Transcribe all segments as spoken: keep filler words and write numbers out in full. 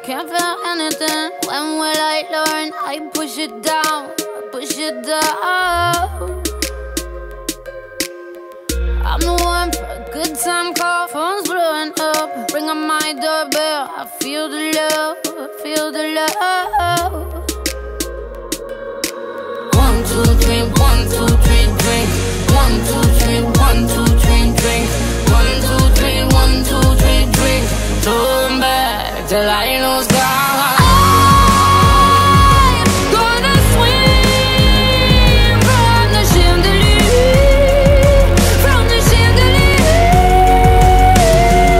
can't feel anything. When will I learn? I push it down, push it down. I'm the one for a good time call. Phone's blowing up, ring on my doorbell. I feel the love, feel the love. One, two, three, one, two, three, drink. One, two, three, one, two, three, drink. One, two, three, one, two, three, drink. Turn back till I lose God. I'm gonna swim from the chandelier, from the chandelier.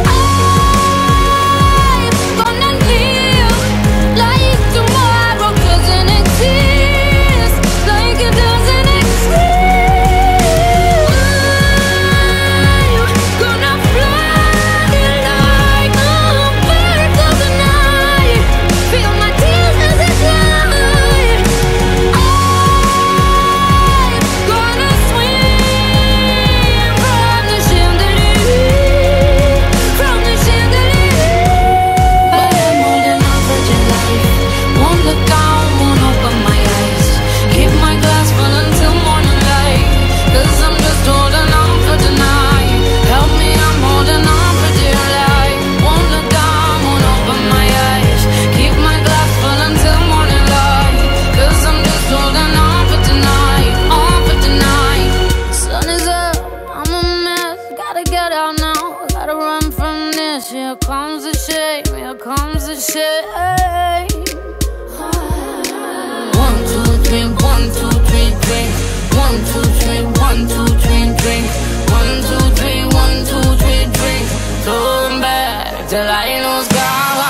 I'm gonna live like tomorrow doesn't exist, like it doesn't exist. Here comes the shame, here comes the shame. One, two, three, one, two, three, drink. One, two, three, one, two, three, drink. One, two, three, one, two, three, drink. Turn back till I lose God.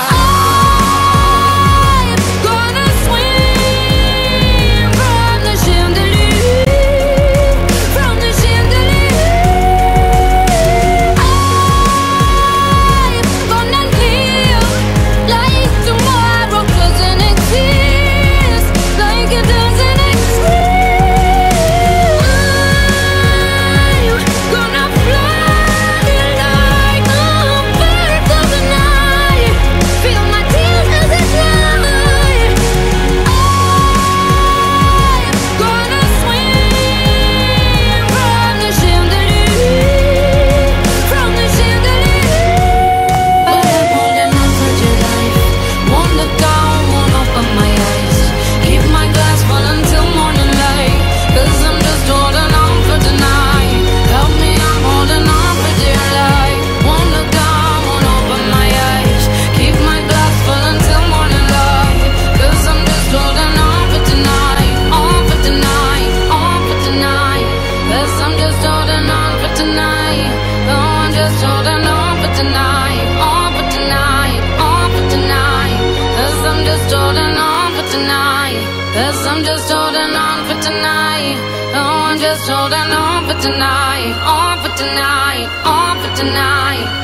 Cause I'm just holding on for tonight. Oh, I'm just holding on for tonight. On for tonight, on for tonight.